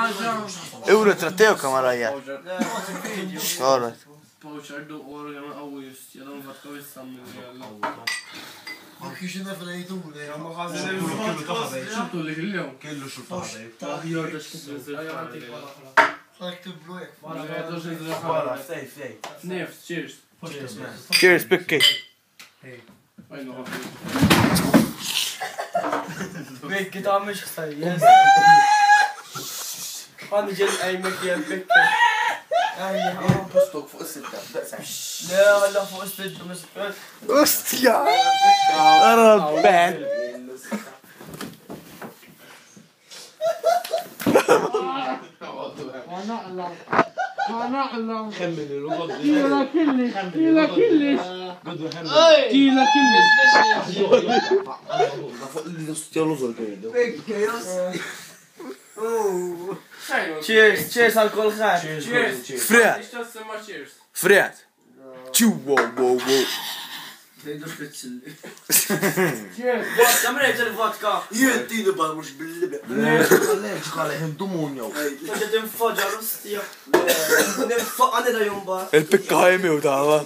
Euro tratteo kamerajja. Alright. Poċardu organ għawist, jadon vodka wissammi għalla. Kixina fil-ejtuna, Ma ħazin il-vodka, xintu li l-jom. kellu xulfaħda. Jorda xkibbizzir. Ħalek tiblu jek. Wara, Nefs, cheers. Cheers, pikki. Għajnu għafi. Bek, kita għamil xħsaj, yes. Għanni ġel għajmek jgħal bekka. Postok fuq is-sitta, daqsa. Le, għalla fuq s-siddu mis-siddu. Ostja! Ara bad. Cheers, cheers għal kol ħar. Fred. Cheers. Fred. Tju, wow, wow, wow. Dejdu xpitzilli. Cheers. Kamrejt il-vodka. Jentini bal mux bil-libe. Għalek għalek dumunjaw. Taġa tinfoġa l-ustija. Ninfoq għani da jumba. Il-pikka ħajmi u taħwa.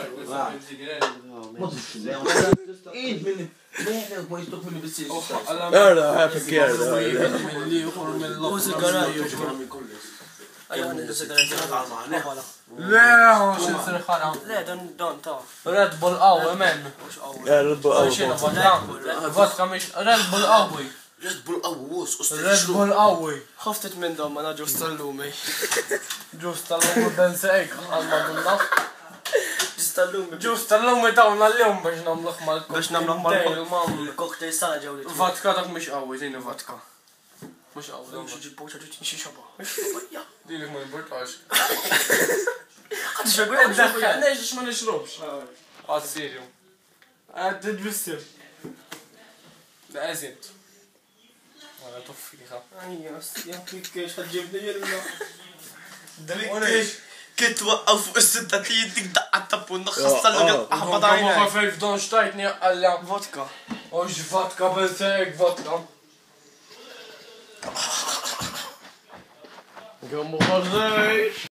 Id minni. Leħna ma jistok minni bissi. Erda, happy care. Red Bull qawwi men. Red Bull Vodka miex Red Bull qawwi. Red Bull qawwus. Red Bull qawwi. Ħaftet minn dom ma ġus tal-lumi. Ġus tal-lumi bensejk għal-madunna. Ġus tal-lumi tawna l-lum biex namluħ mal-cocktail. Biex namluħ mal-cocktail sana ġawli. Vodka dak miex qawwi, zini vodka. Mux qawwi. Xieġi poċa ġutin xie xaba. Dilek ma importax. Għad xagħu għad neġ ma nixrobx. Għad serju. Għad t-tbissir. Da eżint. Għala tuffiħa. Għajja, kikkex ħadġibni jirna. Dalik kit waqqaw fuq is-sitta li jintik daqqat tapun naħħassal l-għabba dajna. Għabba fejf don xtajtni għalla. Vodka. Oġ vodka bensek vodka. Għammu għazzej.